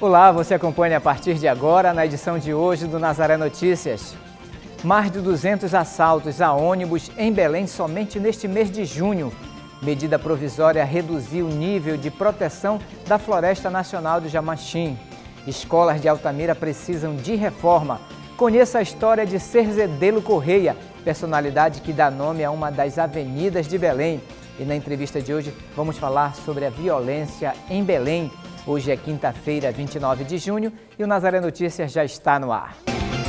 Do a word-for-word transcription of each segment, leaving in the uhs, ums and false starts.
Olá, você acompanha a partir de agora na edição de hoje do Nazaré Notícias. Mais de duzentos assaltos a ônibus em Belém somente neste mês de junho. Medida provisória reduziu o nível de proteção da Floresta Nacional do Jamachim. Escolas de Altamira precisam de reforma. Conheça a história de Cerzedelo Correia, personalidade que dá nome a uma das avenidas de Belém. E na entrevista de hoje vamos falar sobre a violência em Belém. Hoje é quinta-feira, vinte e nove de junho, e o Nazaré Notícias já está no ar.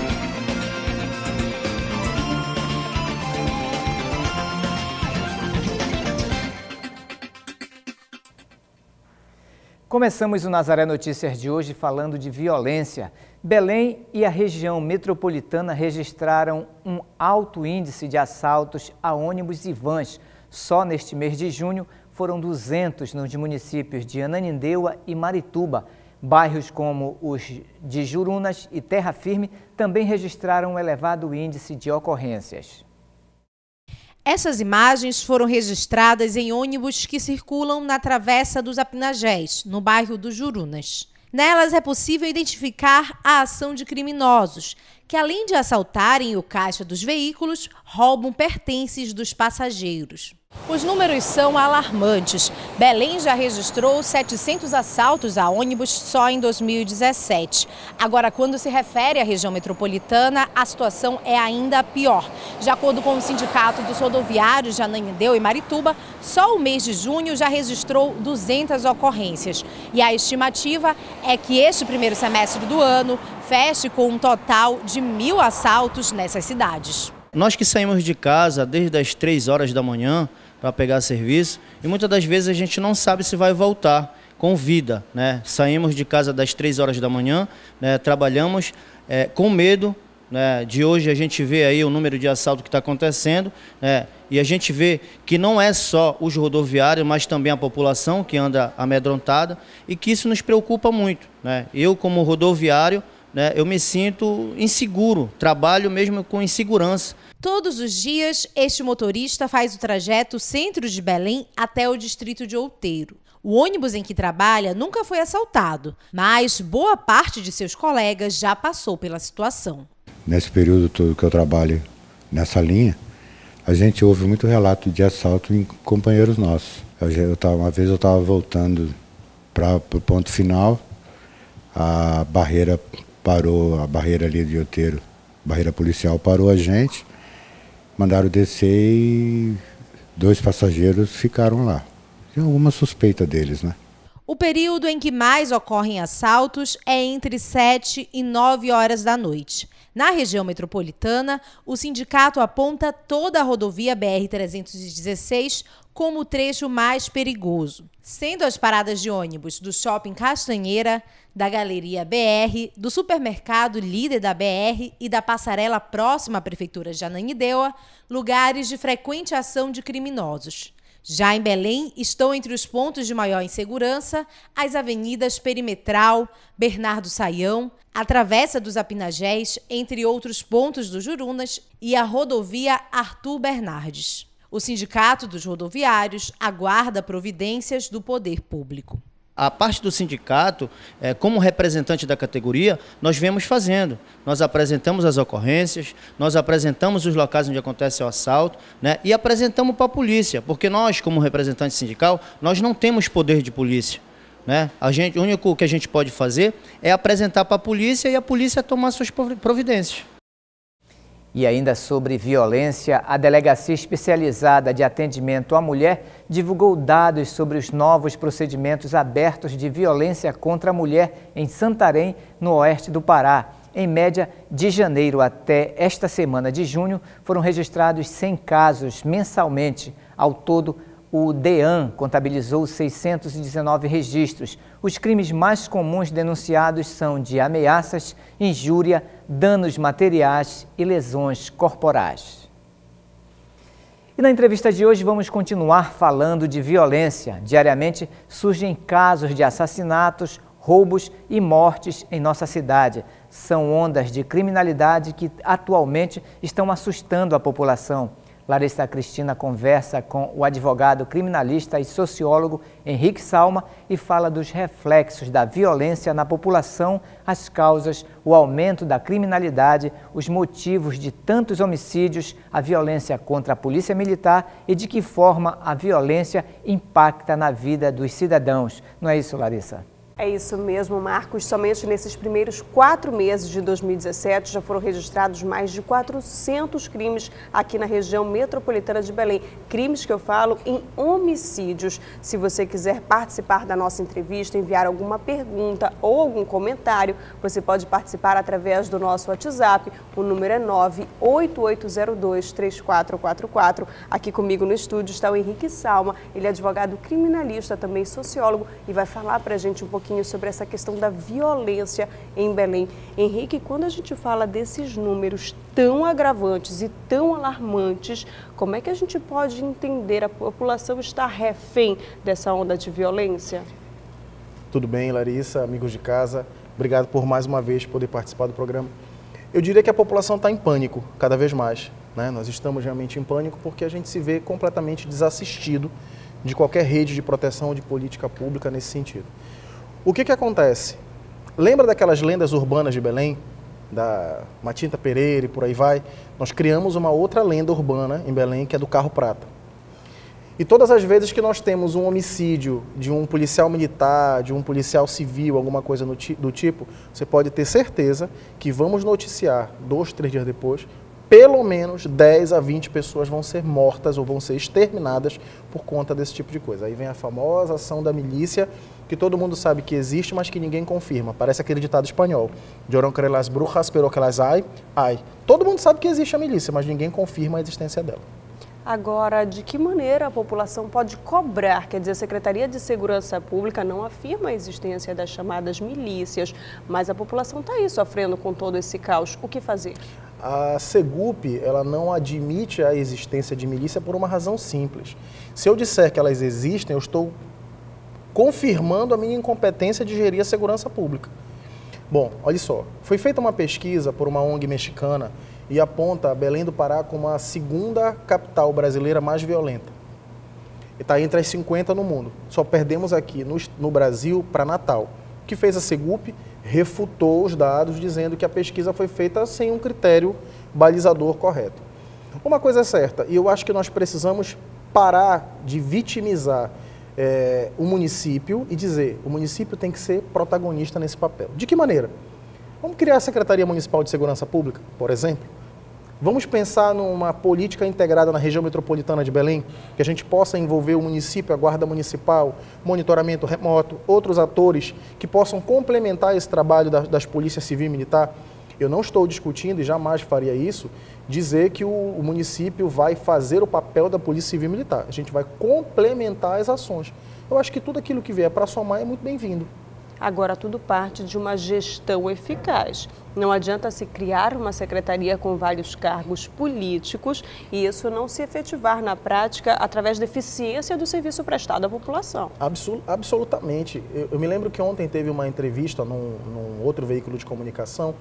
Começamos o Nazaré Notícias de hoje falando de violência. Belém e a região metropolitana registraram um alto índice de assaltos a ônibus e vans. Só neste mês de junho foram duzentos nos municípios de Ananindeua e Marituba. Bairros como os de Jurunas e Terra Firme também registraram um elevado índice de ocorrências. Essas imagens foram registradas em ônibus que circulam na Travessa dos Apinagés, no bairro dos Jurunas. Nelas é possível identificar a ação de criminosos, que além de assaltarem o caixa dos veículos, roubam pertences dos passageiros. Os números são alarmantes. Belém já registrou setecentos assaltos a ônibus só em dois mil e dezessete. Agora, quando se refere à região metropolitana, a situação é ainda pior. De acordo com o Sindicato dos Rodoviários de Ananindeua e Marituba, só o mês de junho já registrou duzentas ocorrências. E a estimativa é que este primeiro semestre do ano feche com um total de mil assaltos nessas cidades. Nós que saímos de casa desde as três horas da manhã para pegar serviço e muitas das vezes a gente não sabe se vai voltar com vida, né? Saímos de casa das três horas da manhã, né? Trabalhamos é, com medo, né? De hoje a gente vê aí o número de assalto que está acontecendo, né? E a gente vê que não é só os rodoviários, mas também a população que anda amedrontada e que isso nos preocupa muito, né? Eu como rodoviário, né, eu me sinto inseguro, trabalho mesmo com insegurança. Todos os dias, este motorista faz o trajeto centro de Belém até o distrito de Outeiro. O ônibus em que trabalha nunca foi assaltado, mas boa parte de seus colegas já passou pela situação. Nesse período todo que eu trabalho nessa linha, a gente ouve muito relato de assalto em companheiros nossos. Eu, eu tava, uma vez eu estava voltando para o ponto final, a barreira parou, a barreira ali de Outeiro, a barreira policial parou a gente, mandaram descer e dois passageiros ficaram lá. Tem alguma suspeita deles, né? O período em que mais ocorrem assaltos é entre sete e nove horas da noite. Na região metropolitana, o sindicato aponta toda a rodovia B R trezentos e dezesseis como o trecho mais perigoso, sendo as paradas de ônibus do Shopping Castanheira, da Galeria B R, do supermercado líder da B R e da passarela próxima à Prefeitura de Ananindeua, lugares de frequente ação de criminosos. Já em Belém, estão entre os pontos de maior insegurança as avenidas Perimetral, Bernardo Saião, a Travessa dos Apinagés, entre outros pontos do Jurunas, e a rodovia Arthur Bernardes. O Sindicato dos Rodoviários aguarda providências do poder público. A parte do sindicato, é, como representante da categoria, nós viemos fazendo. Nós apresentamos as ocorrências, nós apresentamos os locais onde acontece o assalto, né, e apresentamos para a polícia, porque nós, como representante sindical, nós não temos poder de polícia. Né? A gente, o único que a gente pode fazer é apresentar para a polícia e a polícia tomar suas providências. E ainda sobre violência, a Delegacia Especializada de Atendimento à Mulher divulgou dados sobre os novos procedimentos abertos de violência contra a mulher em Santarém, no oeste do Pará. Em média, de janeiro até esta semana de junho, foram registrados cem casos mensalmente. Ao todo, o DEAN contabilizou seiscentos e dezenove registros. Os crimes mais comuns denunciados são de ameaças, injúria, danos materiais e lesões corporais. E na entrevista de hoje vamos continuar falando de violência. Diariamente surgem casos de assassinatos, roubos e mortes em nossa cidade. São ondas de criminalidade que atualmente estão assustando a população. Larissa Cristina conversa com o advogado criminalista e sociólogo Henrique Salma e fala dos reflexos da violência na população, as causas, o aumento da criminalidade, os motivos de tantos homicídios, a violência contra a polícia militar e de que forma a violência impacta na vida dos cidadãos. Não é isso, Larissa? É isso mesmo, Marcos. Somente nesses primeiros quatro meses de dois mil e dezessete já foram registrados mais de quatrocentos crimes aqui na região metropolitana de Belém. Crimes que eu falo em homicídios. Se você quiser participar da nossa entrevista, enviar alguma pergunta ou algum comentário, você pode participar através do nosso WhatsApp. O número é nove oito oito zero dois, três quatro quatro quatro. Aqui comigo no estúdio está o Henrique Salma. Ele é advogado criminalista, também sociólogo, e vai falar para a gente um pouquinho sobre essa questão da violência em Belém. Henrique, quando a gente fala desses números tão agravantes e tão alarmantes, como é que a gente pode entender a população está refém dessa onda de violência? Tudo bem, Larissa, amigos de casa, obrigado por mais uma vez poder participar do programa. Eu diria que a população está em pânico, cada vez mais, né? Nós estamos realmente em pânico porque a gente se vê completamente desassistido de qualquer rede de proteção de política pública nesse sentido. O que que acontece? Lembra daquelas lendas urbanas de Belém? Da Matinta Pereira e por aí vai? Nós criamos uma outra lenda urbana em Belém, que é do carro prata. E todas as vezes que nós temos um homicídio de um policial militar, de um policial civil, alguma coisa do tipo, você pode ter certeza que vamos noticiar, dois, três dias depois, pelo menos dez a vinte pessoas vão ser mortas ou vão ser exterminadas por conta desse tipo de coisa. Aí vem a famosa ação da milícia, que todo mundo sabe que existe, mas que ninguém confirma. Parece aquele ditado espanhol. Lloran que las brujas, pero que las hay, hay. Todo mundo sabe que existe a milícia, mas ninguém confirma a existência dela. Agora, de que maneira a população pode cobrar? Quer dizer, a Secretaria de Segurança Pública não afirma a existência das chamadas milícias, mas a população está aí sofrendo com todo esse caos. O que fazer? A Segup, ela não admite a existência de milícia por uma razão simples. Se eu disser que elas existem, eu estou confirmando a minha incompetência de gerir a segurança pública. Bom, olha só, foi feita uma pesquisa por uma O N G mexicana e aponta Belém do Pará como a segunda capital brasileira mais violenta. E está entre as cinquenta no mundo. Só perdemos aqui no, no Brasil para Natal. O que fez a Segup? Refutou os dados dizendo que a pesquisa foi feita sem um critério balizador correto. Uma coisa é certa, e eu acho que nós precisamos parar de vitimizar é, o município e dizer o município tem que ser protagonista nesse papel. De que maneira? Vamos criar a Secretaria Municipal de Segurança Pública, por exemplo? Vamos pensar numa política integrada na região metropolitana de Belém, que a gente possa envolver o município, a guarda municipal, monitoramento remoto, outros atores que possam complementar esse trabalho das, das polícias civil e militar. Eu não estou discutindo, e jamais faria isso, dizer que o, o município vai fazer o papel da polícia civil e militar. A gente vai complementar as ações. Eu acho que tudo aquilo que vier para somar é muito bem-vindo. Agora, tudo parte de uma gestão eficaz. Não adianta se criar uma secretaria com vários cargos políticos e isso não se efetivar na prática através da eficiência do serviço prestado à população. Absol- absolutamente. Eu, eu me lembro que ontem teve uma entrevista num, num outro veículo de comunicação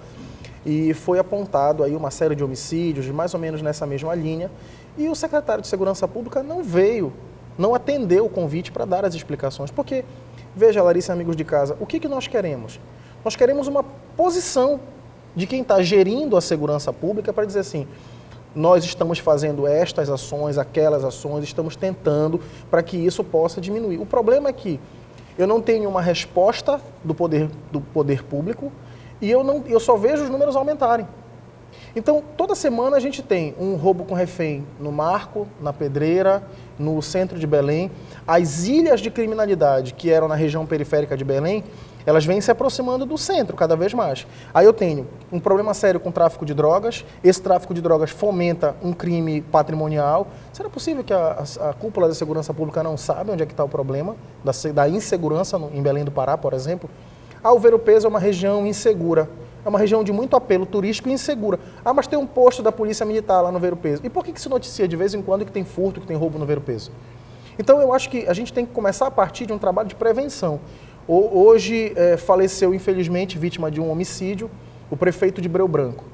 e foi apontado aí uma série de homicídios, mais ou menos nessa mesma linha, e o secretário de Segurança Pública não veio, não atendeu o convite para dar as explicações, porque... Veja, Larissa, amigos de casa, o que, que nós queremos? Nós queremos uma posição de quem está gerindo a segurança pública para dizer assim, nós estamos fazendo estas ações, aquelas ações, estamos tentando para que isso possa diminuir. O problema é que eu não tenho uma resposta do poder, do poder público e eu, não, eu só vejo os números aumentarem. Então, toda semana a gente tem um roubo com refém no Marco, na Pedreira, no centro de Belém. As ilhas de criminalidade que eram na região periférica de Belém, elas vêm se aproximando do centro cada vez mais. Aí eu tenho um problema sério com o tráfico de drogas, esse tráfico de drogas fomenta um crime patrimonial. Será possível que a, a, a cúpula da segurança pública não sabe onde é que está o problema da, da insegurança no, em Belém do Pará, por exemplo? A Ver-o-Peso é uma região insegura. É uma região de muito apelo turístico e insegura. Ah, mas tem um posto da Polícia Militar lá no Ver-o-Peso. E por que, que se noticia de vez em quando que tem furto, que tem roubo no Ver-o-Peso? Então, eu acho que a gente tem que começar a partir de um trabalho de prevenção. Hoje, é, faleceu, infelizmente, vítima de um homicídio, o prefeito de Breu Branco.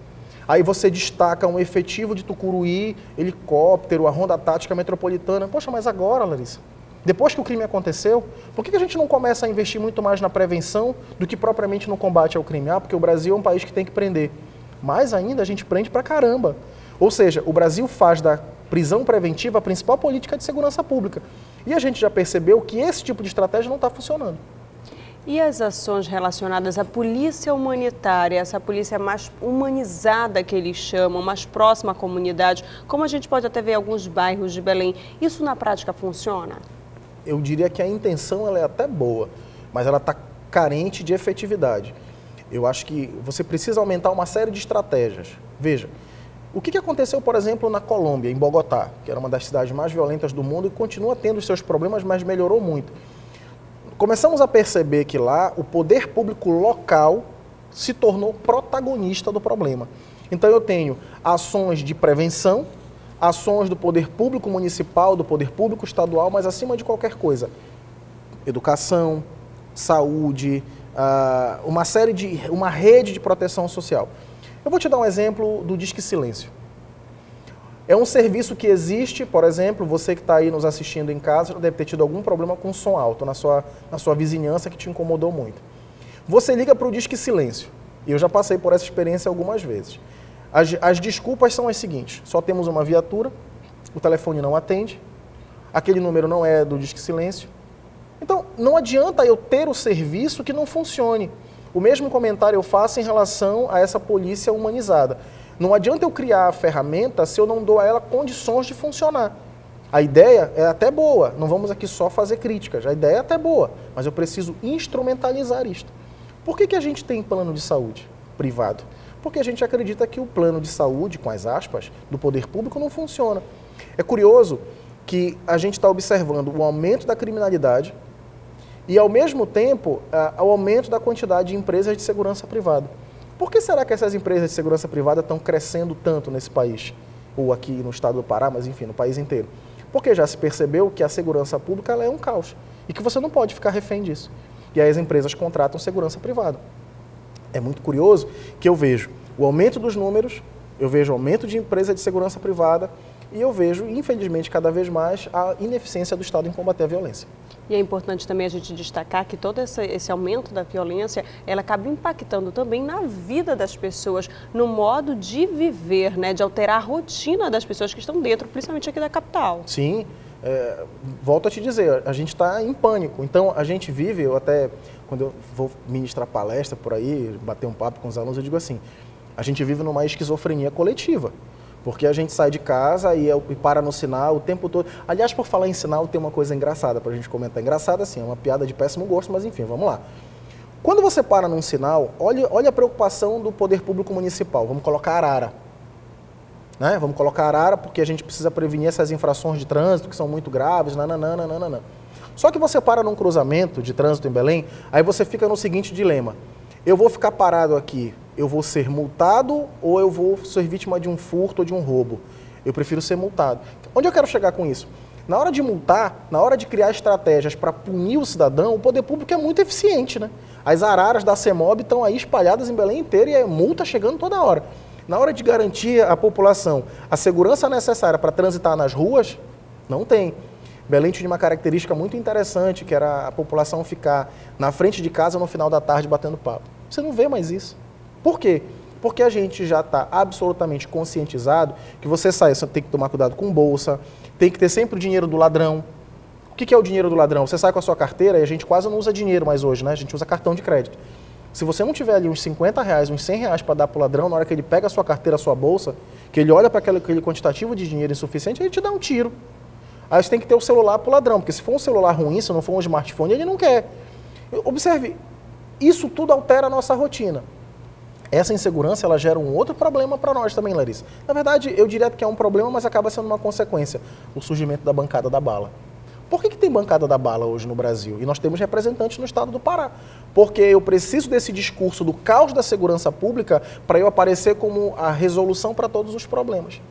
Aí você destaca um efetivo de Tucuruí, helicóptero, a ronda tática metropolitana. Poxa, mas agora, Larissa, depois que o crime aconteceu, por que a gente não começa a investir muito mais na prevenção do que propriamente no combate ao crime? Ah, porque o Brasil é um país que tem que prender. Mais ainda, a gente prende pra caramba. Ou seja, o Brasil faz da prisão preventiva a principal política de segurança pública. E a gente já percebeu que esse tipo de estratégia não está funcionando. E as ações relacionadas à polícia humanitária, essa polícia mais humanizada que eles chamam, mais próxima à comunidade, como a gente pode até ver em alguns bairros de Belém, isso na prática funciona? Eu diria que a intenção ela é até boa, mas ela está carente de efetividade. Eu acho que você precisa aumentar uma série de estratégias. Veja, o que aconteceu, por exemplo, na Colômbia, em Bogotá, que era uma das cidades mais violentas do mundo e continua tendo os seus problemas, mas melhorou muito. Começamos a perceber que lá o poder público local se tornou protagonista do problema. Então eu tenho ações de prevenção, ações do poder público municipal, do poder público estadual, mas acima de qualquer coisa, educação, saúde, uh, uma série de, uma rede de proteção social. Eu vou te dar um exemplo do Disque Silêncio. É um serviço que existe, por exemplo, você que está aí nos assistindo em casa já deve ter tido algum problema com som alto na sua, na sua vizinhança que te incomodou muito. Você liga para o Disque Silêncio, e eu já passei por essa experiência algumas vezes. As, as desculpas são as seguintes: só temos uma viatura, o telefone não atende, aquele número não é do Disque Silêncio. Então, não adianta eu ter o serviço que não funcione. O mesmo comentário eu faço em relação a essa polícia humanizada. Não adianta eu criar a ferramenta se eu não dou a ela condições de funcionar. A ideia é até boa, não vamos aqui só fazer críticas, a ideia é até boa, mas eu preciso instrumentalizar isto. Por que que a gente tem plano de saúde privado? Porque a gente acredita que o plano de saúde, com as aspas, do poder público não funciona. É curioso que a gente está observando o aumento da criminalidade e, ao mesmo tempo, o aumento da quantidade de empresas de segurança privada. Por que será que essas empresas de segurança privada estão crescendo tanto nesse país? Ou aqui no estado do Pará, mas enfim, no país inteiro. Porque já se percebeu que a segurança pública ela é um caos e que você não pode ficar refém disso. E aí as empresas contratam segurança privada. É muito curioso que eu vejo o aumento dos números, eu vejo o aumento de empresa de segurança privada e eu vejo, infelizmente, cada vez mais a ineficiência do Estado em combater a violência. E é importante também a gente destacar que todo esse, esse aumento da violência, ela acaba impactando também na vida das pessoas, no modo de viver, né, de alterar a rotina das pessoas que estão dentro, principalmente aqui da capital. Sim, é, volto a te dizer, a gente está em pânico. Então, a gente vive, eu até, quando eu vou ministrar palestra por aí, bater um papo com os alunos, eu digo assim, a gente vive numa esquizofrenia coletiva. Porque a gente sai de casa e, e para no sinal o tempo todo. Aliás, por falar em sinal, tem uma coisa engraçada para a gente comentar. Engraçada assim, é uma piada de péssimo gosto, mas enfim, vamos lá. Quando você para num sinal, olha, olha a preocupação do poder público municipal. Vamos colocar Arara. Né? Vamos colocar Arara porque a gente precisa prevenir essas infrações de trânsito que são muito graves, nananã, nananã. Só que você para num cruzamento de trânsito em Belém, aí você fica no seguinte dilema. Eu vou ficar parado aqui, eu vou ser multado ou eu vou ser vítima de um furto ou de um roubo? Eu prefiro ser multado. Onde eu quero chegar com isso? Na hora de multar, na hora de criar estratégias para punir o cidadão, o poder público é muito eficiente, né? As araras da CEMOB estão aí espalhadas em Belém inteira e é multa chegando toda hora. Na hora de garantir à população a segurança necessária para transitar nas ruas, não tem. Belém tinha uma característica muito interessante, que era a população ficar na frente de casa no final da tarde batendo papo. Você não vê mais isso. Por quê? Porque a gente já está absolutamente conscientizado que você sai, você tem que tomar cuidado com bolsa, tem que ter sempre o dinheiro do ladrão. O que é o dinheiro do ladrão? Você sai com a sua carteira e a gente quase não usa dinheiro mais hoje, né? A gente usa cartão de crédito. Se você não tiver ali uns cinquenta reais, uns cem reais para dar para o ladrão, na hora que ele pega a sua carteira, a sua bolsa, que ele olha para aquele, aquele quantitativo de dinheiro insuficiente, ele te dá um tiro. Aí você tem que ter o celular para o ladrão, porque se for um celular ruim, se não for um smartphone, ele não quer. Observe, isso tudo altera a nossa rotina. Essa insegurança, ela gera um outro problema para nós também, Larissa. Na verdade, eu diria que é um problema, mas acaba sendo uma consequência. O surgimento da bancada da bala. Por que que tem bancada da bala hoje no Brasil? E nós temos representantes no estado do Pará. Porque eu preciso desse discurso do caos da segurança pública para eu aparecer como a resolução para todos os problemas.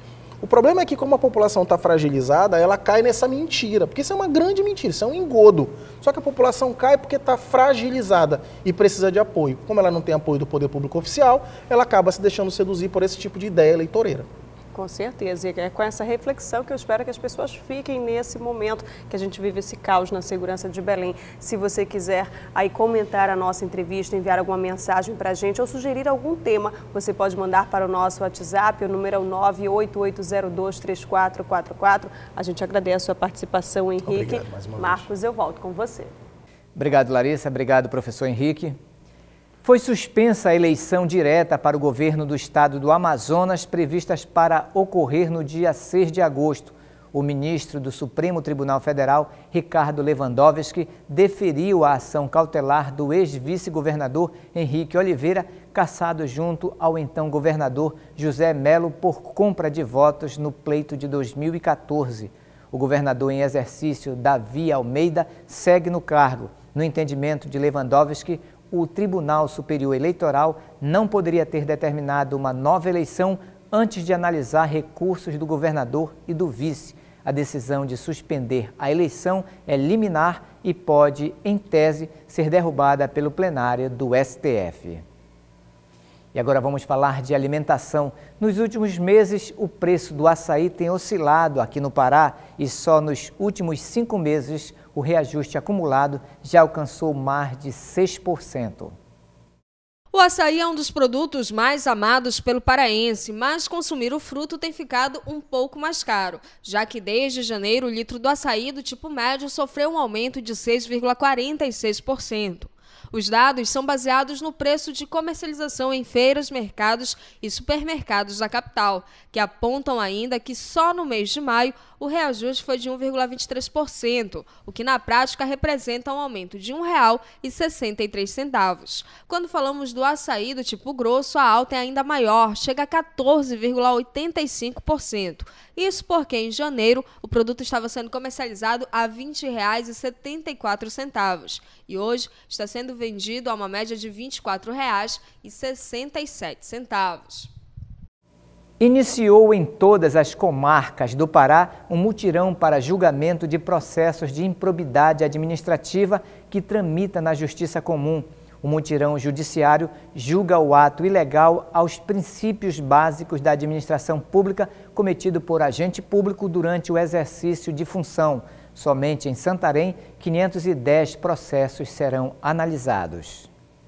O problema é que, como a população está fragilizada, ela cai nessa mentira, porque isso é uma grande mentira, isso é um engodo. Só que a população cai porque está fragilizada e precisa de apoio. Como ela não tem apoio do poder público oficial, ela acaba se deixando seduzir por esse tipo de ideia eleitoreira. Com certeza, e é com essa reflexão que eu espero que as pessoas fiquem nesse momento que a gente vive esse caos na segurança de Belém. Se você quiser aí comentar a nossa entrevista, enviar alguma mensagem para a gente ou sugerir algum tema, você pode mandar para o nosso WhatsApp, o número é o nove oito oito zero dois três quatro quatro quatro. A gente agradece a sua participação, Henrique. Obrigado, mais uma vez. Marcos, eu volto com você. Obrigado, Larissa. Obrigado, professor Henrique. Foi suspensa a eleição direta para o governo do estado do Amazonas, previstas para ocorrer no dia seis de agosto. O ministro do Supremo Tribunal Federal, Ricardo Lewandowski, deferiu a ação cautelar do ex-vice-governador Henrique Oliveira, cassado junto ao então governador José Melo por compra de votos no pleito de dois mil e quatorze. O governador em exercício, Davi Almeida, segue no cargo. No entendimento de Lewandowski, o Tribunal Superior Eleitoral não poderia ter determinado uma nova eleição antes de analisar recursos do governador e do vice. A decisão de suspender a eleição é liminar e pode, em tese, ser derrubada pelo plenário do S T F. E agora vamos falar de alimentação. Nos últimos meses, o preço do açaí tem oscilado aqui no Pará e só nos últimos cinco meses o reajuste acumulado já alcançou mais de seis por cento. O açaí é um dos produtos mais amados pelo paraense, mas consumir o fruto tem ficado um pouco mais caro, já que desde janeiro o litro do açaí do tipo médio sofreu um aumento de seis vírgula quarenta e seis por cento. Os dados são baseados no preço de comercialização em feiras, mercados e supermercados da capital, que apontam ainda que só no mês de maio o reajuste foi de um vírgula vinte e três por cento, o que na prática representa um aumento de um real e sessenta e três centavos. Quando falamos do açaí do tipo grosso, a alta é ainda maior, chega a quatorze vírgula oitenta e cinco por cento. Isso porque em janeiro o produto estava sendo comercializado a vinte reais e setenta e quatro centavos e hoje está sendo vendido a uma média de vinte e quatro reais e sessenta e sete centavos. Iniciou em todas as comarcas do Pará um mutirão para julgamento de processos de improbidade administrativa que tramita na Justiça Comum. O mutirão judiciário julga o ato ilegal aos princípios básicos da administração pública cometido por agente público durante o exercício de função. Somente em Santarém, quinhentos e dez processos serão analisados.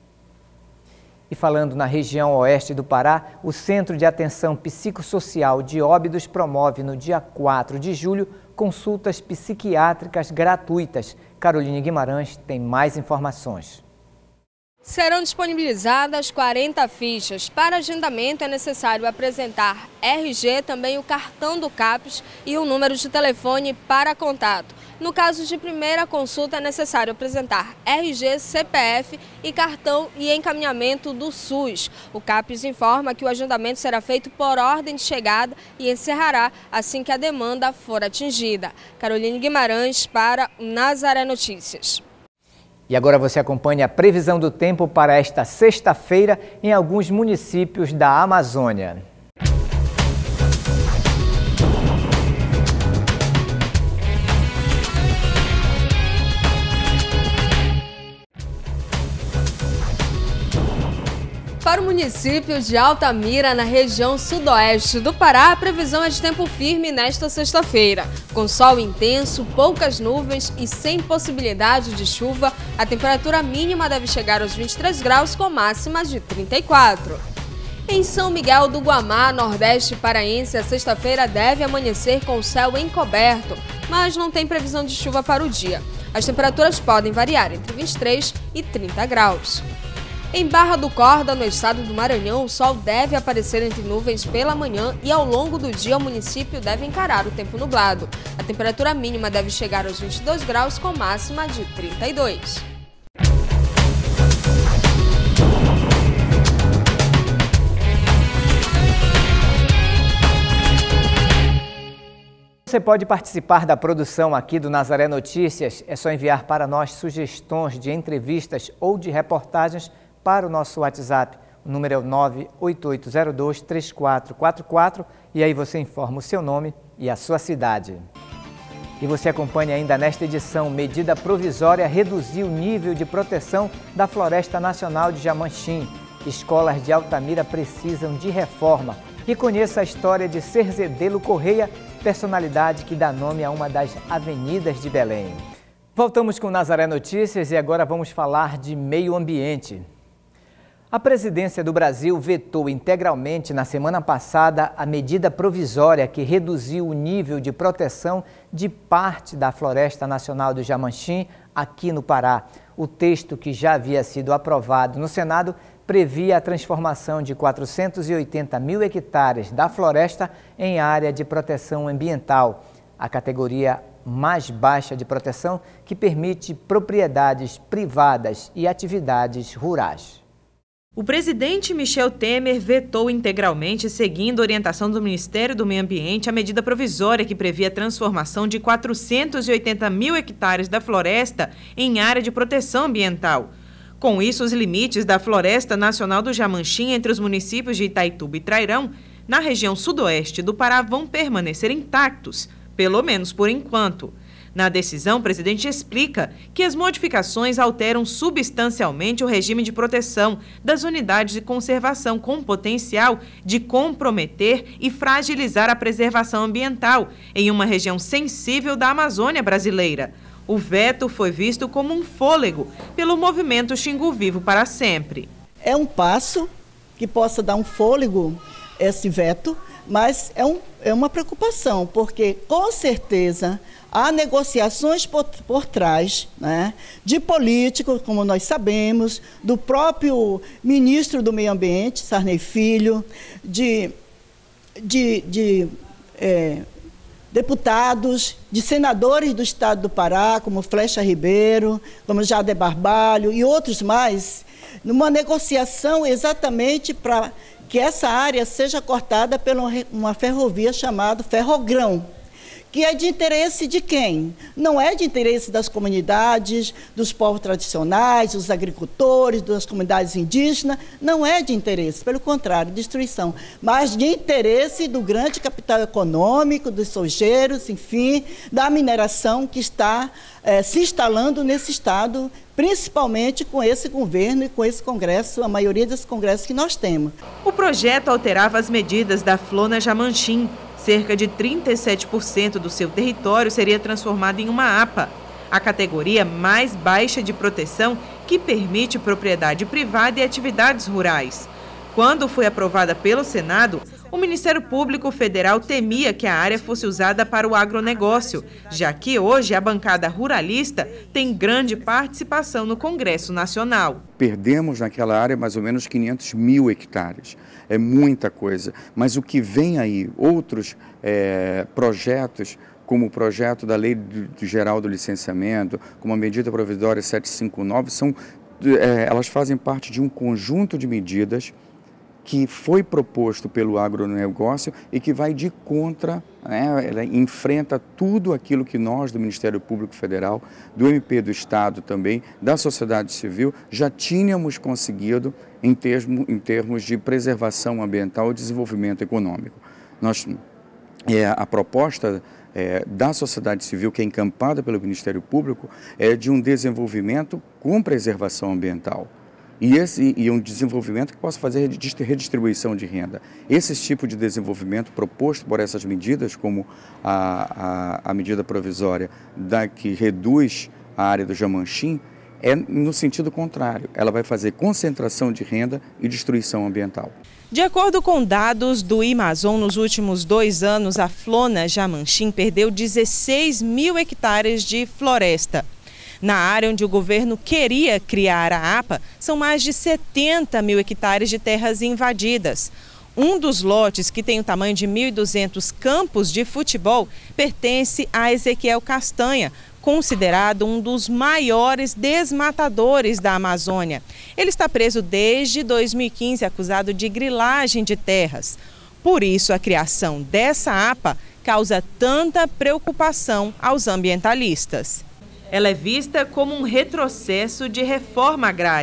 E falando na região oeste do Pará, o Centro de Atenção Psicossocial de Óbidos promove no dia quatro de julho consultas psiquiátricas gratuitas. Caroline Guimarães tem mais informações. Serão disponibilizadas quarenta fichas. Para agendamento é necessário apresentar R G, também o cartão do CAPES e o número de telefone para contato. No caso de primeira consulta é necessário apresentar R G, C P F e cartão e encaminhamento do SUS. O CAPES informa que o agendamento será feito por ordem de chegada e encerrará assim que a demanda for atingida. Caroline Guimarães para Nazaré Notícias. E agora você acompanha a previsão do tempo para esta sexta-feira em alguns municípios da Amazônia. Para o município de Altamira, na região sudoeste do Pará, a previsão é de tempo firme nesta sexta-feira. Com sol intenso, poucas nuvens e sem possibilidade de chuva, a temperatura mínima deve chegar aos vinte e três graus, com máxima de trinta e quatro. Em São Miguel do Guamá, nordeste paraense, a sexta-feira deve amanhecer com o céu encoberto, mas não tem previsão de chuva para o dia. As temperaturas podem variar entre vinte e três e trinta graus. Em Barra do Corda, no estado do Maranhão, o sol deve aparecer entre nuvens pela manhã e ao longo do dia o município deve encarar o tempo nublado. A temperatura mínima deve chegar aos vinte e dois graus, com máxima de trinta e dois. Você pode participar da produção aqui do Nazaré Notícias. É só enviar para nós sugestões de entrevistas ou de reportagens para o nosso WhatsApp. O número é o nove oito oito zero dois três quatro quatro quatro e aí você informa o seu nome e a sua cidade. E você acompanha ainda nesta edição, medida provisória reduziu o nível de proteção da Floresta Nacional de Jamanchim. Escolas de Altamira precisam de reforma. E conheça a história de Cerzedelo Correia, personalidade que dá nome a uma das avenidas de Belém. Voltamos com Nazaré Notícias e agora vamos falar de meio ambiente. A presidência do Brasil vetou integralmente na semana passada a medida provisória que reduziu o nível de proteção de parte da Floresta Nacional do Jamanchim aqui no Pará. O texto, que já havia sido aprovado no Senado, previa a transformação de quatrocentos e oitenta mil hectares da floresta em área de proteção ambiental, a categoria mais baixa de proteção que permite propriedades privadas e atividades rurais. O presidente Michel Temer vetou integralmente, seguindo a orientação do Ministério do Meio Ambiente, a medida provisória que previa a transformação de quatrocentos e oitenta mil hectares da floresta em área de proteção ambiental. Com isso, os limites da Floresta Nacional do Jamanchim entre os municípios de Itaituba e Trairão, na região sudoeste do Pará, vão permanecer intactos, pelo menos por enquanto. Na decisão, o presidente explica que as modificações alteram substancialmente o regime de proteção das unidades de conservação, com potencial de comprometer e fragilizar a preservação ambiental em uma região sensível da Amazônia brasileira. O veto foi visto como um fôlego pelo movimento Xingu Vivo para Sempre. É um passo que possa dar um fôlego, esse veto, mas é, um, é uma preocupação, porque com certeza há negociações por, por trás, né, de políticos, como nós sabemos, do próprio ministro do Meio Ambiente, Sarney Filho, de, de, de é, deputados, de senadores do estado do Pará, como Flecha Ribeiro, como Jader Barbalho e outros mais, numa negociação exatamente para que essa área seja cortada por uma ferrovia chamada Ferrogrão, que é de interesse de quem? Não é de interesse das comunidades, dos povos tradicionais, dos agricultores, das comunidades indígenas, não é de interesse, pelo contrário, destruição, mas de interesse do grande capital econômico, dos sojeiros, enfim, da mineração que está é, se instalando nesse estado, principalmente com esse governo e com esse congresso, a maioria desses congressos que nós temos. O projeto alterava as medidas da Flona Jamanchim. Cerca de trinta e sete por cento do seu território seria transformado em uma A P A, a categoria mais baixa de proteção que permite propriedade privada e atividades rurais. Quando foi aprovada pelo Senado, o Ministério Público Federal temia que a área fosse usada para o agronegócio, já que hoje a bancada ruralista tem grande participação no Congresso Nacional. Perdemos naquela área mais ou menos quinhentos mil hectares. É muita coisa, mas o que vem aí, outros é, projetos, como o projeto da Lei do, do Geral do Licenciamento, como a medida provisória setecentos e cinquenta e nove, são, é, elas fazem parte de um conjunto de medidas que foi proposto pelo agronegócio e que vai de contra, né, ela enfrenta tudo aquilo que nós, do Ministério Público Federal, do M P do Estado também, da sociedade civil, já tínhamos conseguido em termos, em termos de preservação ambiental e desenvolvimento econômico. Nós, é, a proposta é, da sociedade civil, que é encampada pelo Ministério Público, é de um desenvolvimento com preservação ambiental. E, esse, e um desenvolvimento que possa fazer redistribuição de renda. Esse tipo de desenvolvimento proposto por essas medidas, como a, a, a medida provisória da, que reduz a área do Jamanchim, é no sentido contrário. Ela vai fazer concentração de renda e destruição ambiental. De acordo com dados do Amazon, nos últimos dois anos, a Flona Jamanchim perdeu dezesseis mil hectares de floresta. Na área onde o governo queria criar a A P A, são mais de setenta mil hectares de terras invadidas. Um dos lotes, que tem o tamanho de mil e duzentos campos de futebol, pertence a Ezequiel Castanha, considerado um dos maiores desmatadores da Amazônia. Ele está preso desde dois mil e quinze, acusado de grilagem de terras. Por isso, a criação dessa A P A causa tanta preocupação aos ambientalistas. Ela é vista como um retrocesso de reforma agrária.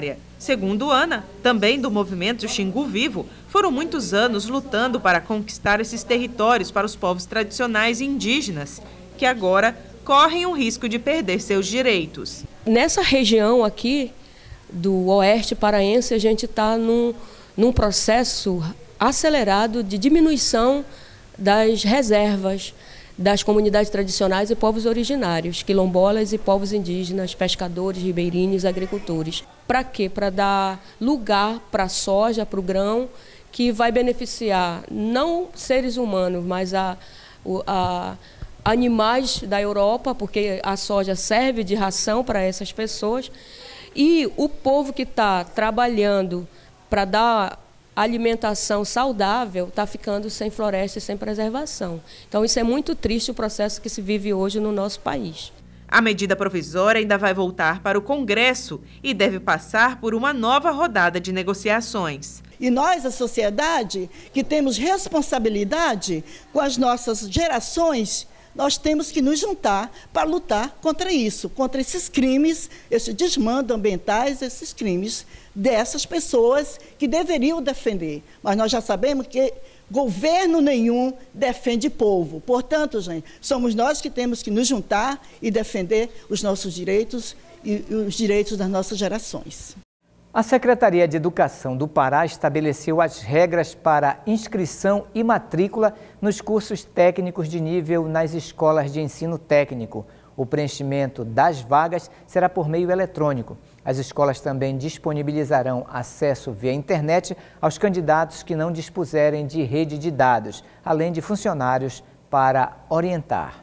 Segundo Ana, também do movimento Xingu Vivo, foram muitos anos lutando para conquistar esses territórios para os povos tradicionais e indígenas, que agora correm o risco de perder seus direitos. Nessa região aqui do oeste paraense, a gente está num, num processo acelerado de diminuição das reservas das comunidades tradicionais e povos originários, quilombolas e povos indígenas, pescadores, ribeirinhos, agricultores. Para quê? Para dar lugar para a soja, para o grão, que vai beneficiar não seres humanos, mas a, a animais da Europa, porque a soja serve de ração para essas pessoas, e o povo que está trabalhando para dar alimentação saudável está ficando sem floresta e sem preservação. Então isso é muito triste, o processo que se vive hoje no nosso país. A medida provisória ainda vai voltar para o Congresso e deve passar por uma nova rodada de negociações. E nós, a sociedade, que temos responsabilidade com as nossas gerações, nós temos que nos juntar para lutar contra isso, contra esses crimes, esses desmandos ambientais, esses crimes dessas pessoas que deveriam defender. Mas nós já sabemos que governo nenhum defende povo. Portanto, gente, somos nós que temos que nos juntar e defender os nossos direitos e os direitos das nossas gerações. A Secretaria de Educação do Pará estabeleceu as regras para inscrição e matrícula nos cursos técnicos de nível nas escolas de ensino técnico. O preenchimento das vagas será por meio eletrônico. As escolas também disponibilizarão acesso via internet aos candidatos que não dispuserem de rede de dados, além de funcionários para orientar.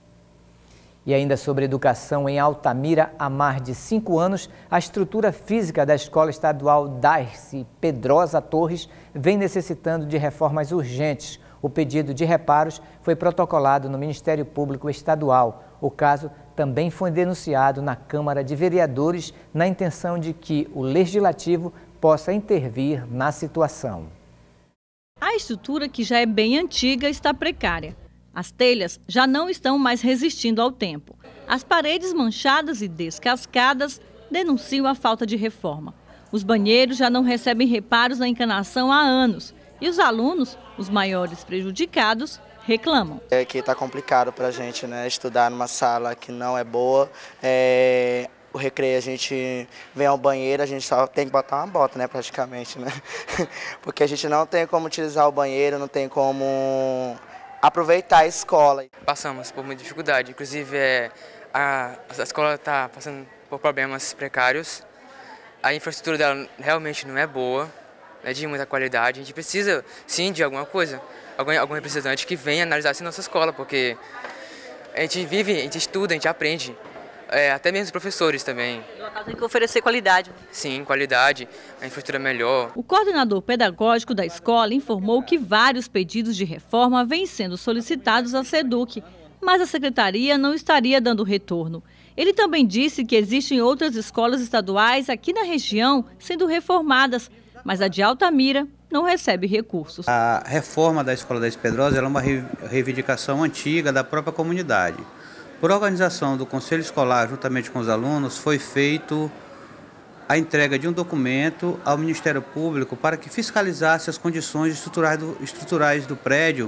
E ainda sobre educação, em Altamira, há mais de cinco anos, a estrutura física da Escola Estadual Darcy Pedrosa Torres vem necessitando de reformas urgentes. O pedido de reparos foi protocolado no Ministério Público Estadual. O caso também foi denunciado na Câmara de Vereadores, na intenção de que o Legislativo possa intervir na situação. A estrutura, que já é bem antiga, está precária. As telhas já não estão mais resistindo ao tempo. As paredes manchadas e descascadas denunciam a falta de reforma. Os banheiros já não recebem reparos na encanação há anos. E os alunos, os maiores prejudicados, reclamam. É que está complicado para a gente, né? Estudar numa sala que não é boa. É... O recreio, a gente vem ao banheiro, a gente só tem que botar uma bota, né, praticamente, né? Porque a gente não tem como utilizar o banheiro, não tem como aproveitar a escola. Passamos por muita dificuldade, inclusive é, a, a escola está passando por problemas precários, a infraestrutura dela realmente não é boa, não é de muita qualidade, a gente precisa sim de alguma coisa, algum, algum representante que venha analisar essa nossa escola, porque a gente vive, a gente estuda, a gente aprende. É, até mesmo os professores também. Tem que oferecer qualidade. Sim, qualidade, a infraestrutura melhor. O coordenador pedagógico da escola informou que vários pedidos de reforma vêm sendo solicitados à SEDUC, mas a secretaria não estaria dando retorno. Ele também disse que existem outras escolas estaduais aqui na região sendo reformadas, mas a de Altamira não recebe recursos. A reforma da Escola Darcy Pedrosa é uma reivindicação antiga da própria comunidade. Por organização do Conselho Escolar, juntamente com os alunos, foi feito a entrega de um documento ao Ministério Público para que fiscalizasse as condições estruturais do, estruturais do prédio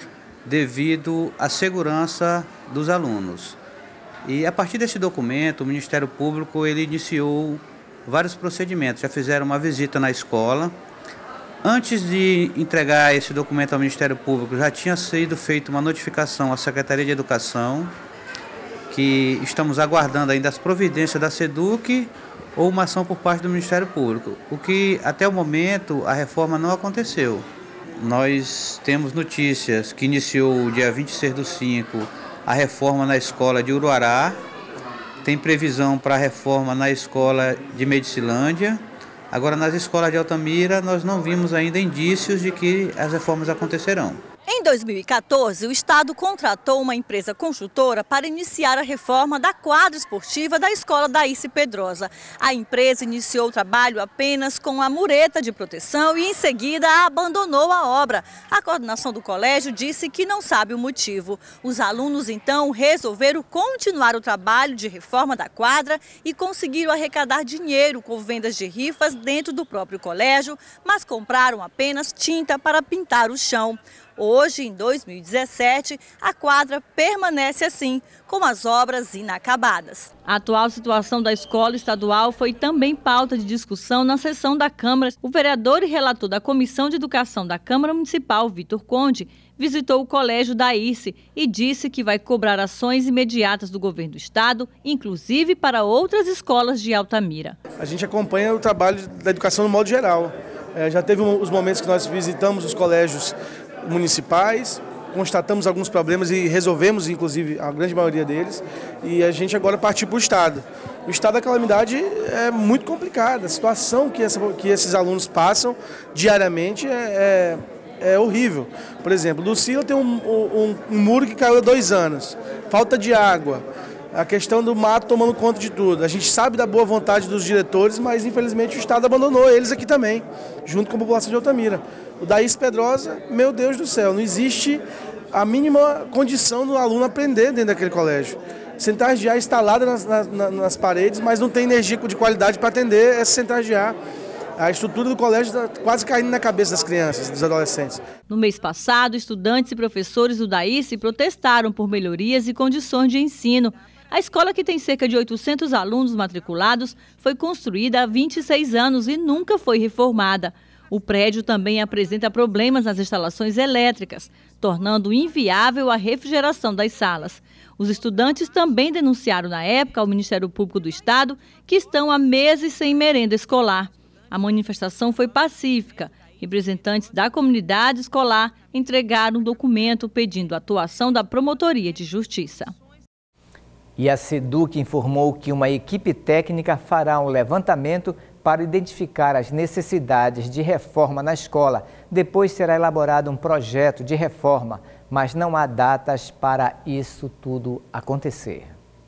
devido à segurança dos alunos. E a partir desse documento, o Ministério Público ele iniciou vários procedimentos. Já fizeram uma visita na escola. Antes de entregar esse documento ao Ministério Público, já tinha sido feita uma notificação à Secretaria de Educação, que estamos aguardando ainda as providências da SEDUC ou uma ação por parte do Ministério Público, o que até o momento a reforma não aconteceu. Nós temos notícias que iniciou o dia vinte e seis do cinco a reforma na escola de Uruará, tem previsão para a reforma na escola de Medicilândia. Agora, nas escolas de Altamira, nós não vimos ainda indícios de que as reformas acontecerão. Em Em dois mil e quatorze, o Estado contratou uma empresa construtora para iniciar a reforma da quadra esportiva da Escola Daísse Pedrosa. A empresa iniciou o trabalho apenas com a mureta de proteção e, em seguida, abandonou a obra. A coordenação do colégio disse que não sabe o motivo. Os alunos, então, resolveram continuar o trabalho de reforma da quadra e conseguiram arrecadar dinheiro com vendas de rifas dentro do próprio colégio, mas compraram apenas tinta para pintar o chão. Hoje, em dois mil e dezessete, a quadra permanece assim, com as obras inacabadas. A atual situação da escola estadual foi também pauta de discussão na sessão da Câmara. O vereador e relator da Comissão de Educação da Câmara Municipal, Vitor Conde, visitou o colégio Daísse e disse que vai cobrar ações imediatas do governo do estado, inclusive para outras escolas de Altamira. A gente acompanha o trabalho da educação no modo geral. É, já teve os momentos que nós visitamos os colégios municipais, constatamos alguns problemas e resolvemos, inclusive, a grande maioria deles, e a gente agora partiu para o Estado. O estado da calamidade é muito complicado, a situação que, essa, que esses alunos passam diariamente é, é, é horrível. Por exemplo, Lucila tem um, um, um muro que caiu há dois anos, falta de água, a questão do mato tomando conta de tudo. A gente sabe da boa vontade dos diretores, mas infelizmente o Estado abandonou eles aqui também, junto com a população de Altamira. O Daísse Pedrosa, meu Deus do céu, não existe a mínima condição do aluno aprender dentro daquele colégio. Centrais de ar instaladas nas, nas, nas paredes, mas não tem energia de qualidade para atender essas centrais de ar. A estrutura do colégio está quase caindo na cabeça das crianças, dos adolescentes. No mês passado, estudantes e professores do Daísse protestaram por melhorias e condições de ensino. A escola, que tem cerca de oitocentos alunos matriculados, foi construída há vinte e seis anos e nunca foi reformada. O prédio também apresenta problemas nas instalações elétricas, tornando inviável a refrigeração das salas. Os estudantes também denunciaram na época ao Ministério Público do Estado que estão há meses sem merenda escolar. A manifestação foi pacífica. Representantes da comunidade escolar entregaram um documento pedindo a atuação da Promotoria de Justiça. E a SEDUC informou que uma equipe técnica fará um levantamento para identificar as necessidades de reforma na escola. Depois será elaborado um projeto de reforma, mas não há datas para isso tudo acontecer.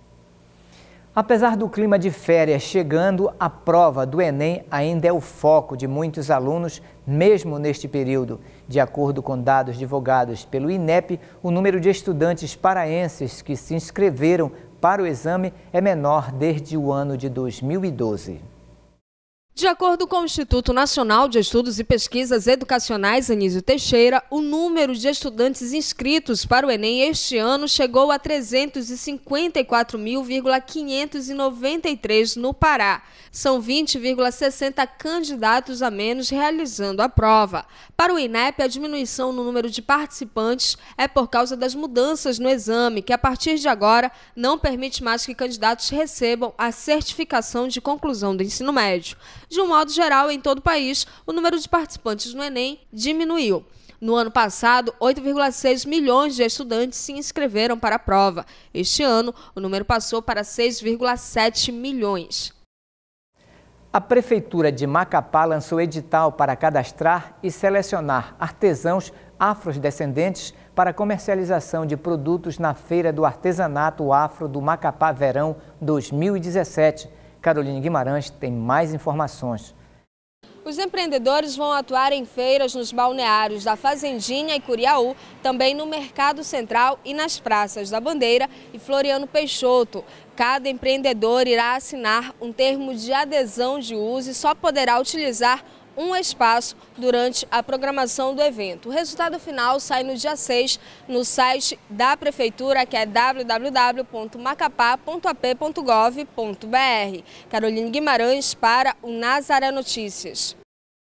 Apesar do clima de férias chegando, a prova do Enem ainda é o foco de muitos alunos, mesmo neste período. De acordo com dados divulgados pelo INEP, o número de estudantes paraenses que se inscreveram para o exame é menor desde o ano de dois mil e doze. De acordo com o Instituto Nacional de Estudos e Pesquisas Educacionais Anísio Teixeira, o número de estudantes inscritos para o Enem este ano chegou a trezentos e cinquenta e quatro mil, quinhentos e noventa e três no Pará. São vinte vírgula sessenta candidatos a menos realizando a prova. Para o INEP, a diminuição no número de participantes é por causa das mudanças no exame, que a partir de agora não permite mais que candidatos recebam a certificação de conclusão do ensino médio. De um modo geral, em todo o país, o número de participantes no Enem diminuiu. No ano passado, oito vírgula seis milhões de estudantes se inscreveram para a prova. Este ano, o número passou para seis vírgula sete milhões. A Prefeitura de Macapá lançou edital para cadastrar e selecionar artesãos afrodescendentes para comercialização de produtos na Feira do Artesanato Afro do Macapá Verão dois mil e dezessete. Caroline Guimarães tem mais informações. Os empreendedores vão atuar em feiras nos balneários da Fazendinha e Curiaú, também no Mercado Central e nas praças da Bandeira e Floriano Peixoto. Cada empreendedor irá assinar um termo de adesão de uso e só poderá utilizar um espaço durante a programação do evento. O resultado final sai no dia seis no site da Prefeitura, que é w w w ponto macapá ponto a p ponto gov ponto b r. Caroline Guimarães para o Nazaré Notícias.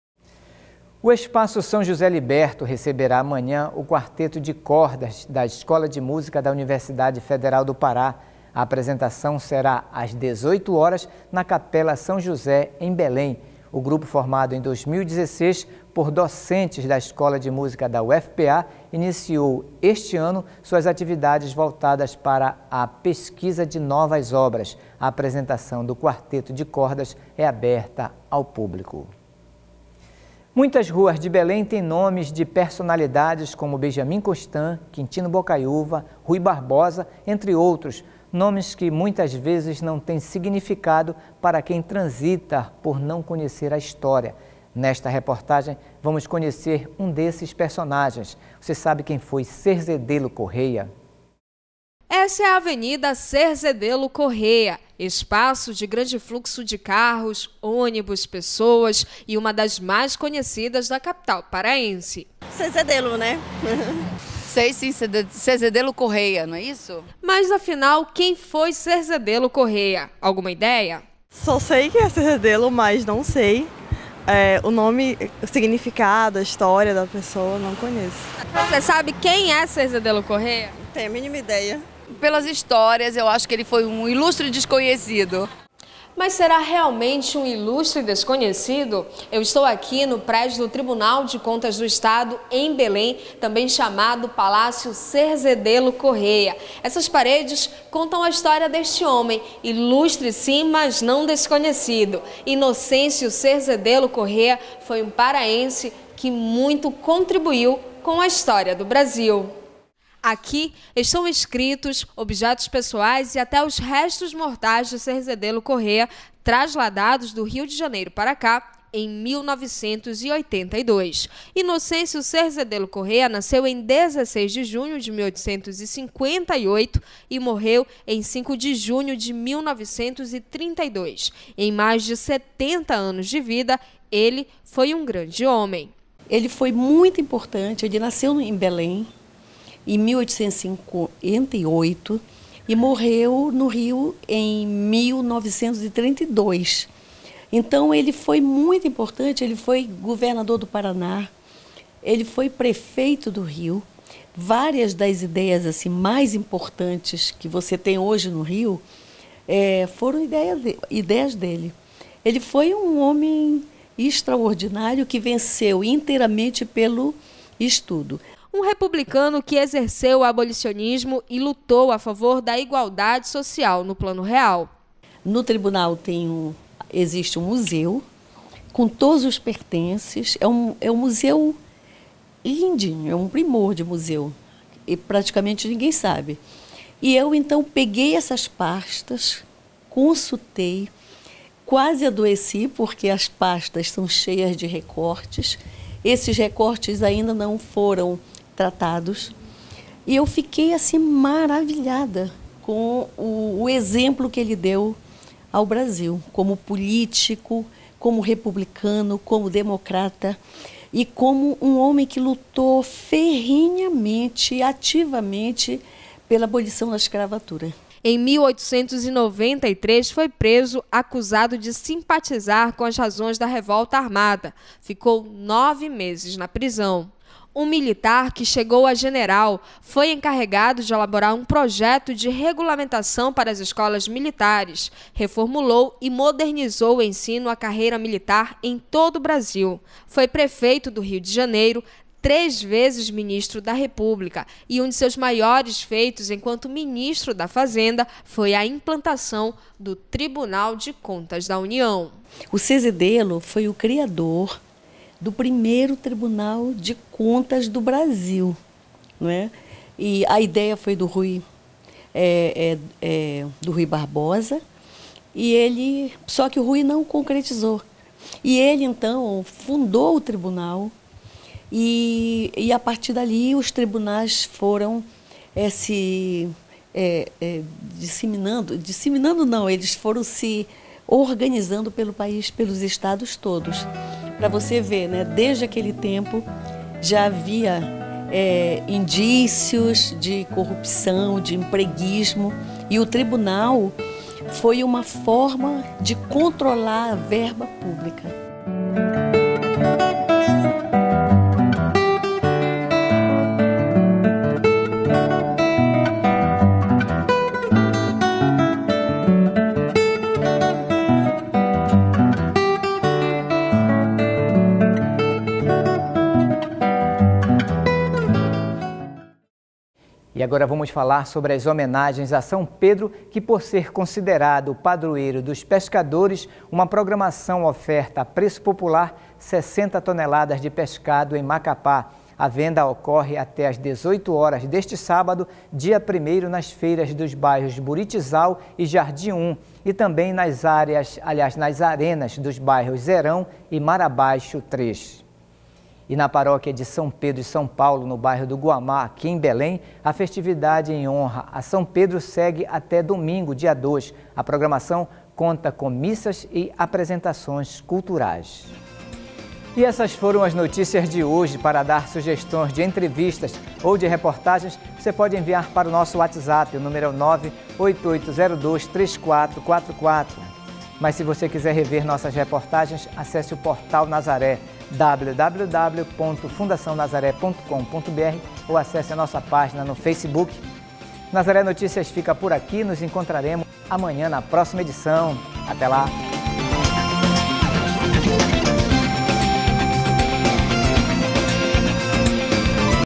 O Espaço São José Liberto receberá amanhã o quarteto de cordas da Escola de Música da Universidade Federal do Pará. A apresentação será às dezoito horas na Capela São José, em Belém. O grupo, formado em dois mil e dezesseis por docentes da Escola de Música da U F P A, iniciou este ano suas atividades voltadas para a pesquisa de novas obras. A apresentação do quarteto de cordas é aberta ao público. Muitas ruas de Belém têm nomes de personalidades como Benjamin Constant, Quintino Bocaiúva, Rui Barbosa, entre outros. Nomes que muitas vezes não têm significado para quem transita por não conhecer a história. Nesta reportagem, vamos conhecer um desses personagens. Você sabe quem foi Cerzedelo Correia? Essa é a Avenida Cerzedelo Correia, espaço de grande fluxo de carros, ônibus, pessoas e uma das mais conhecidas da capital paraense. Cerzedelo, né? Sei sim, Cerzedelo Correia, não é isso? Mas afinal, quem foi Cerzedelo Correia? Alguma ideia? Só sei que é Cerzedelo, mas não sei. É, o nome, o significado, a história da pessoa, não conheço. Você sabe quem é Cerzedelo Correia? Não tenho a mínima ideia. Pelas histórias, eu acho que ele foi um ilustre desconhecido. Mas será realmente um ilustre desconhecido? Eu estou aqui no prédio do Tribunal de Contas do Estado, em Belém, também chamado Palácio Cerzedelo Correia. Essas paredes contam a história deste homem, ilustre sim, mas não desconhecido. Inocêncio Cerzedelo Correia foi um paraense que muito contribuiu com a história do Brasil. Aqui estão escritos objetos pessoais e até os restos mortais de Cerzedelo Correia, trasladados do Rio de Janeiro para cá em mil novecentos e oitenta e dois. Inocêncio Cerzedelo Correia nasceu em dezesseis de junho de mil oitocentos e cinquenta e oito e morreu em cinco de junho de mil novecentos e trinta e dois. Em mais de setenta anos de vida, ele foi um grande homem. Ele foi muito importante, ele nasceu em Belém em mil oitocentos e cinquenta e oito e morreu no Rio em mil novecentos e trinta e dois. Então ele foi muito importante, ele foi governador do Paraná, ele foi prefeito do Rio. Várias das ideias assim, mais importantes que você tem hoje no Rio é, foram ideia de, ideias dele. Ele foi um homem extraordinário que venceu inteiramente pelo estudo. Um republicano que exerceu o abolicionismo e lutou a favor da igualdade social no plano real. No tribunal tem um, existe um museu com todos os pertences. É um, é um museu lindinho, é um primor de museu. E praticamente ninguém sabe. E eu, então, peguei essas pastas, consultei, quase adoeci, porque as pastas são cheias de recortes. Esses recortes ainda não foram tratados, e eu fiquei assim maravilhada com o, o exemplo que ele deu ao Brasil, como político, como republicano, como democrata e como um homem que lutou ferrenhamente, ativamente pela abolição da escravatura. Em mil oitocentos e noventa e três foi preso acusado de simpatizar com as razões da revolta armada. Ficou nove meses na prisão. Um militar que chegou a general foi encarregado de elaborar um projeto de regulamentação para as escolas militares, reformulou e modernizou o ensino à carreira militar em todo o Brasil. Foi prefeito do Rio de Janeiro, três vezes ministro da República, e um de seus maiores feitos enquanto ministro da Fazenda foi a implantação do Tribunal de Contas da União. O Cerzedelo foi o criador do primeiro Tribunal de Contas do Brasil, não é? E a ideia foi do Rui, é, é, é, do Rui Barbosa, e ele, só que o Rui não concretizou. E ele, então, fundou o tribunal, e, e a partir dali os tribunais foram é, se é, é, disseminando, disseminando não, eles foram se organizando pelo país, pelos estados todos. Para você ver, né, desde aquele tempo já havia é, indícios de corrupção, de empreguismo, e o tribunal foi uma forma de controlar a verba pública. E agora vamos falar sobre as homenagens a São Pedro, que por ser considerado o padroeiro dos pescadores, uma programação oferta a preço popular sessenta toneladas de pescado em Macapá. A venda ocorre até às dezoito horas deste sábado, dia primeiro, nas feiras dos bairros Buritizal e Jardim um e também nas áreas, aliás, nas arenas dos bairros Zerão e Marabaixo três. E na paróquia de São Pedro e São Paulo, no bairro do Guamá, aqui em Belém, a festividade em honra a São Pedro segue até domingo, dia dois. A programação conta com missas e apresentações culturais. E essas foram as notícias de hoje. Para dar sugestões de entrevistas ou de reportagens, você pode enviar para o nosso WhatsApp, o número é nove oito oito zero dois três quatro quatro quatro. Mas se você quiser rever nossas reportagens, acesse o portal Nazaré, w w w ponto fundação nazaré ponto com ponto b r, ou acesse a nossa página no Facebook. Nazaré Notícias fica por aqui, nos encontraremos amanhã na próxima edição. Até lá!